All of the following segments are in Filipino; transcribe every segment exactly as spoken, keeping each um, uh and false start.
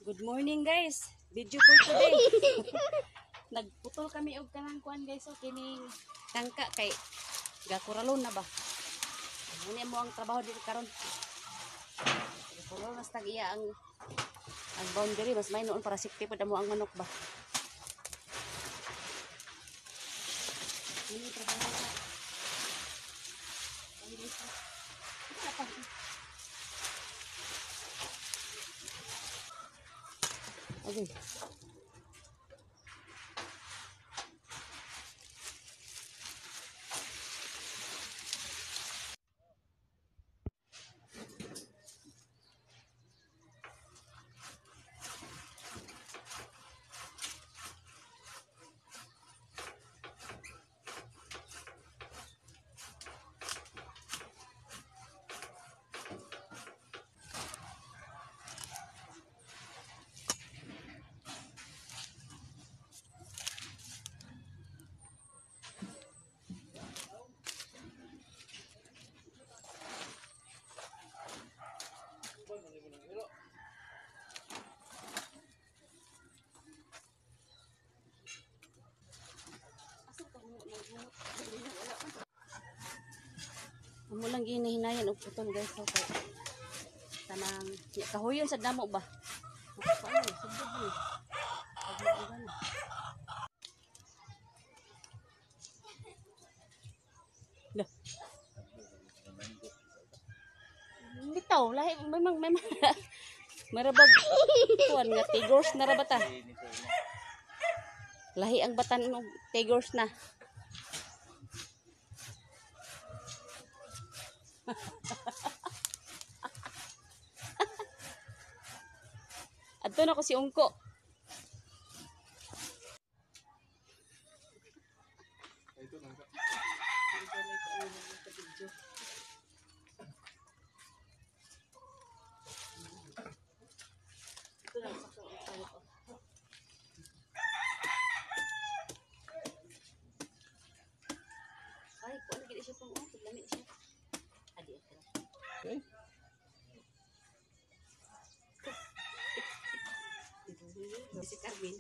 Good morning guys. Video for today. Nagputol kami og kanang kuan guys so kining tangka kay gakuralon na ba. Muna mo ang trabaho dito karon. Kuralon mas tag iya ang ang boundary mas may noon para safety pud mo ang manok ba. Ini trabaho na. Ang dito. Ito pa. Okay. Amo lang ginahinayan og putol guys so kay tanang kahuyon sa damo ba. Paano subod ni. Pagbugan. Lah. Bitaw lahi may may may marabag kuan nga tigers na rabata. Lahi ang batan og tigers na. Adto na ko si Ungko. Ito nangka. Ito lang sakto ang tayo ko. Ay, kung ano gina siya pang oh, lamig siya. Adi ito. Okay. Si Carmen.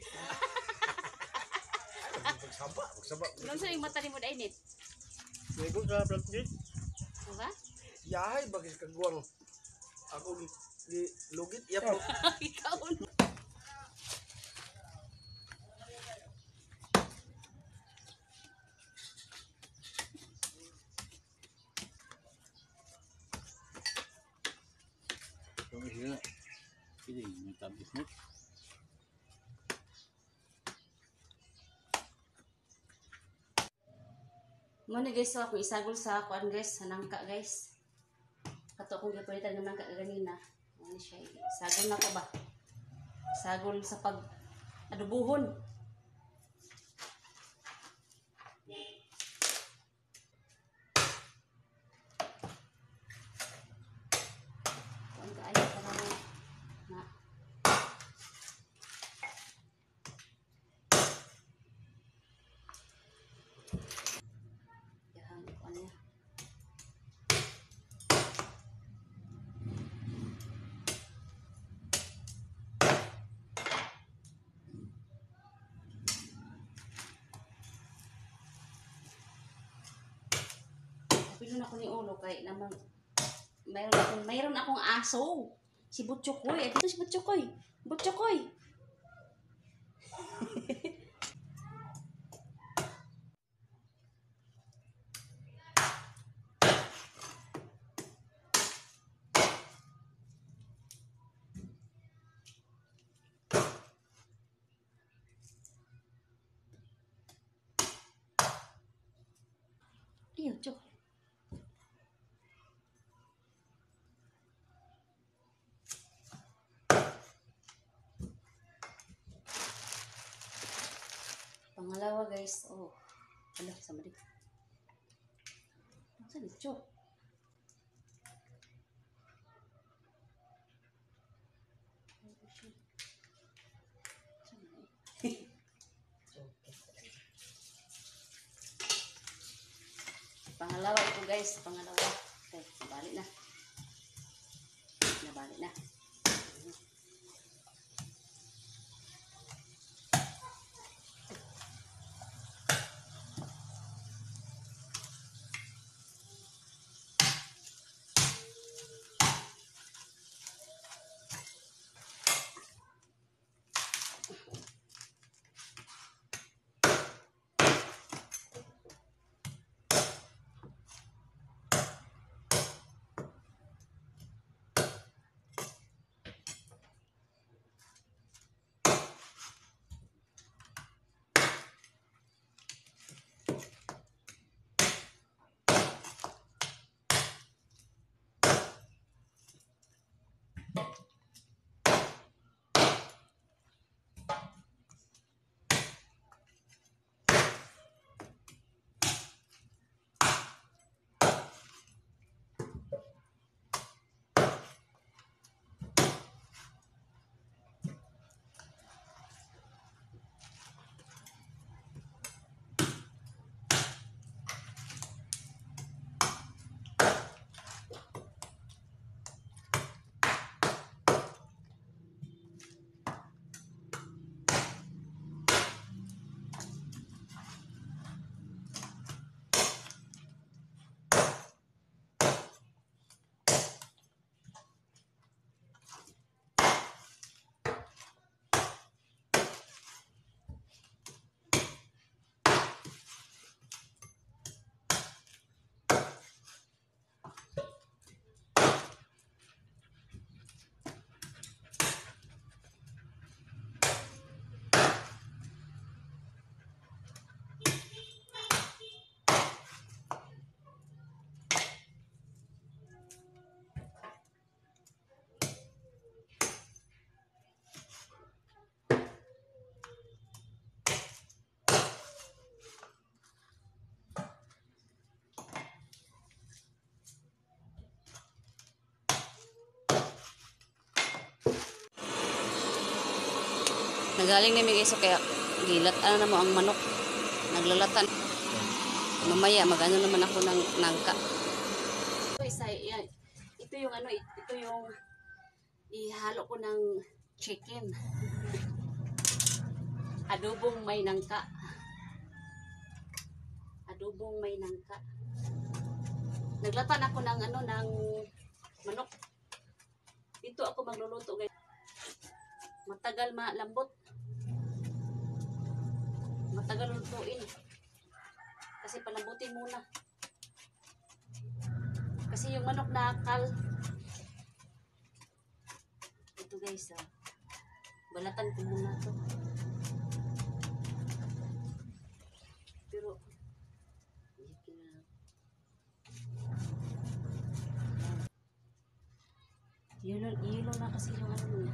Magsaba, magsaba. Nung sa yung mata ni mo dainit? Nego sa plastic. Diba? Yahay bagis kagwang. Ako gi gi lugit iya po. Ikaw no. Kung sila, ini yung tabis mo. Muna guys, so ako isagol sa kuan guys, sa nangka guys. Kato kong gapalitan ng nangka ganina. Ano siya, isagol na ko ba? Isagol sa pag adubuhon. Kuan ka ayo para na na Pilon ako ni ulo kay naman mayroon akong mayroon akong aso. Si Butchokoy. Ito si Butchokoy. Butchokoy. Iyo, Chok. Pangalawa guys, oh. Ala, sama dito. Saan dito? Pangalawa ito guys, pangalawa. Okay, nabalik na. Nabalik na. Nagaling na may iso kaya gilat ano na mo ang manok. Naglalatan. Mamaya magano naman ako ng nangka. Ito isa yan. Ito yung ano, ito yung ihalo ko ng chicken. Adobong may nangka. Adobong may nangka. Naglatan ako ng ano ng manok. Dito ako magluluto guys. Matagal malambot. Matagal lutuin. Kasi palambutin muna. Kasi yung manok nakal. Ito guys, ah. Balatan ko muna to. Pero yun, yun na kasi yung ano niya.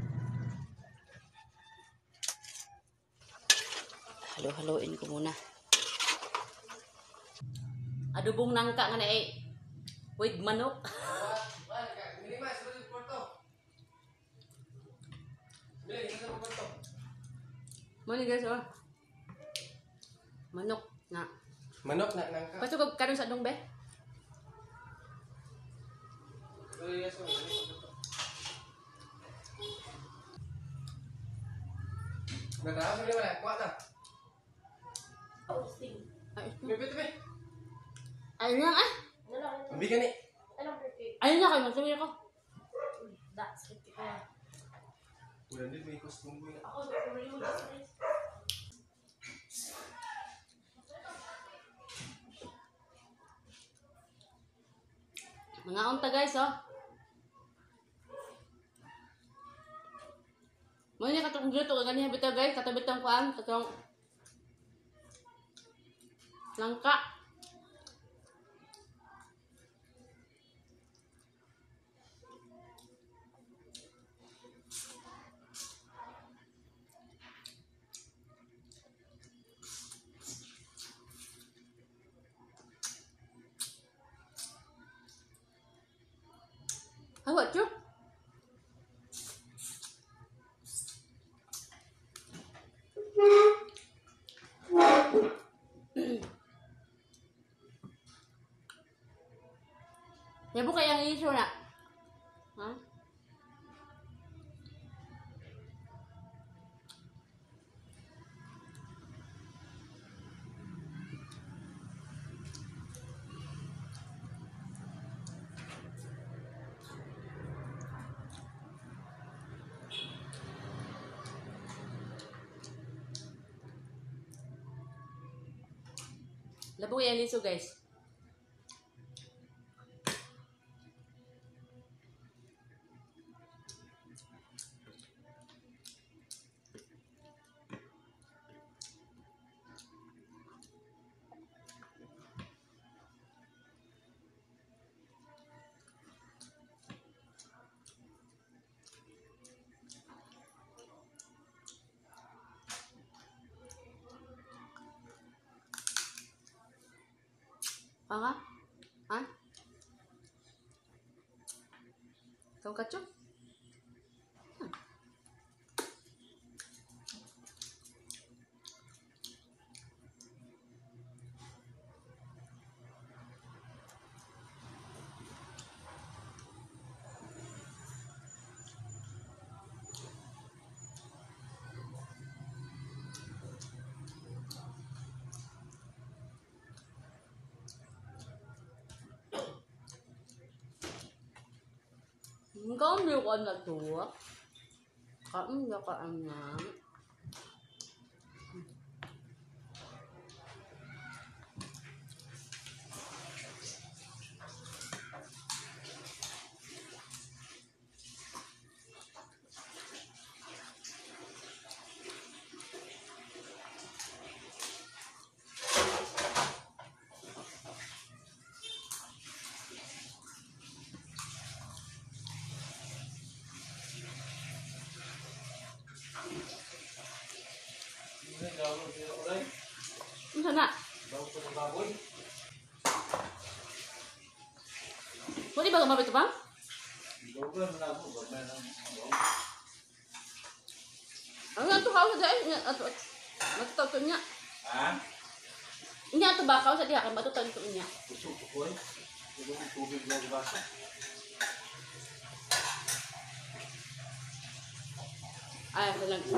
Halo-haloin ko muna. Adobong nangka nga na eh. With manok. Mani guys, oh. Manok na. Manok na nangka. Pasto ko karon sa dong be? Nagkakaroon mo na, kuha na. Bibit, bibit. Ayun lang ah. Mabigan eh. Ayun lang kayo, magsabi ako. That's it. Wala din, may costume mo. Mga unta guys, oh. Mo ni katong dito kagani bitaw guys, katabitang kuan, katong langka. Awak cuk. Ya buka yang isu nak. Hah? Labong yang isu guys. Apa? Hah? Kau kacau? Hmm. Có nhiều con là chúa. Không cho con ăn nhám. Ang sana? Pwede ba kumapit ito pa? Ano Nya to haw sa dai. Nya ato. Matutaw to nya. Ha? Nya to bakaw sa diha kan matutaw to nya. Gusto ko ko eh. Ito ang tubig na di basa. Ay, ito lang.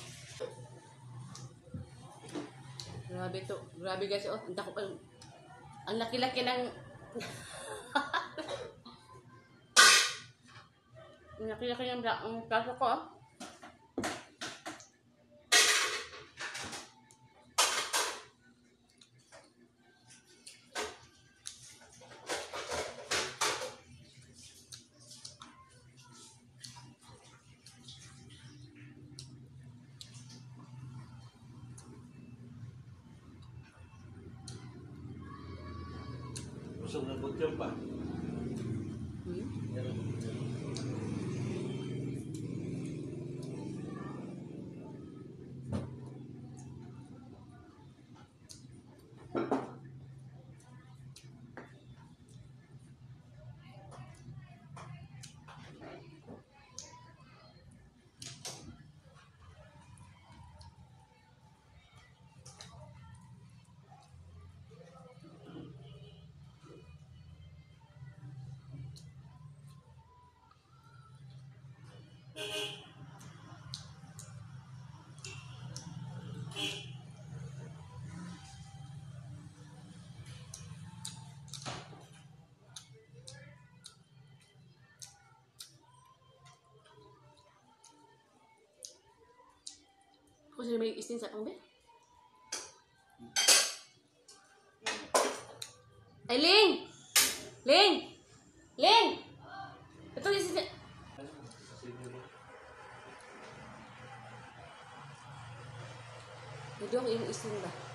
Grabe to. Grabe guys. Oh, ang dako ang ang laki-laki ng ang laki-laki ng ang kaso ko. Oh. Busog ng butyong pa. Hmm? Kung sino may istin sa pangbe? Ay, Ling! Ling! Ling! Ito yung istin. Hindi ako yung istin ba?